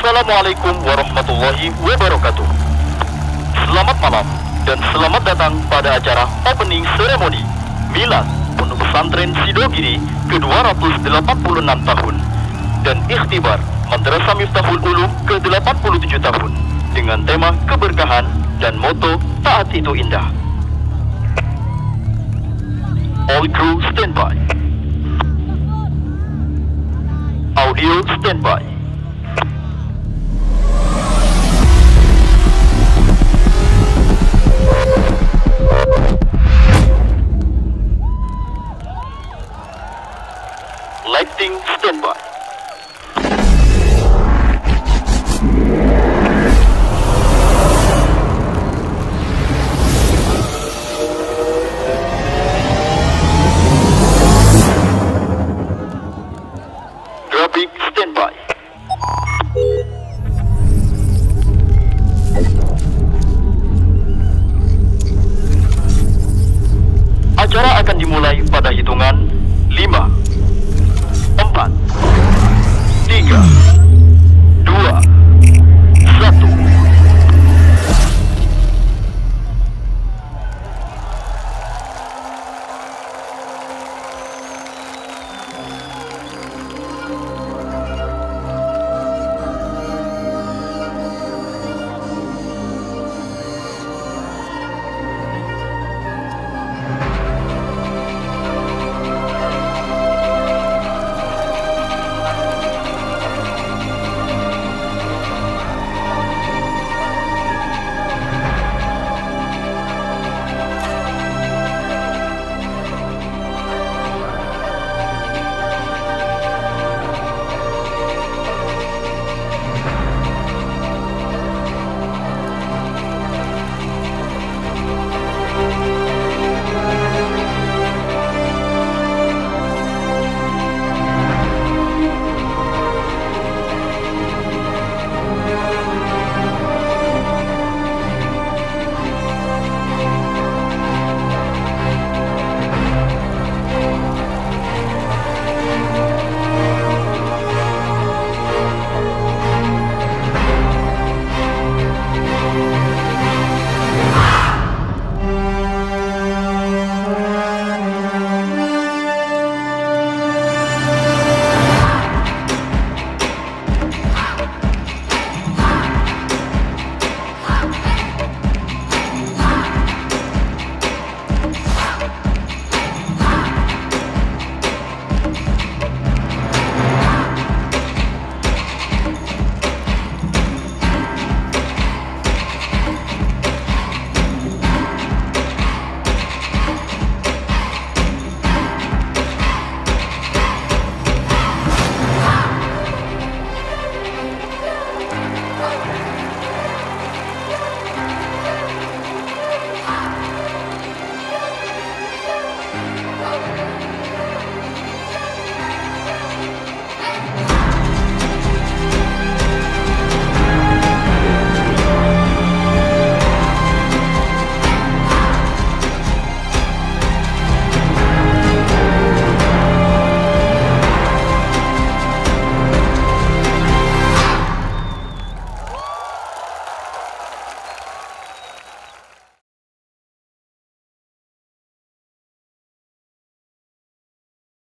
Assalamualaikum warahmatullahi wabarakatuh. Selamat malam dan selamat datang pada acara opening ceremony Milad Pondok Pesantren Sidogiri ke-286 tahun dan ikhtibar Madrasah Miftahul Ulum ke-87 tahun dengan tema keberkahan dan moto taat itu indah. All crew standby. Audio standby. Lighting standby. Graphic standby. Acara akan dimulai pada hitungan 5,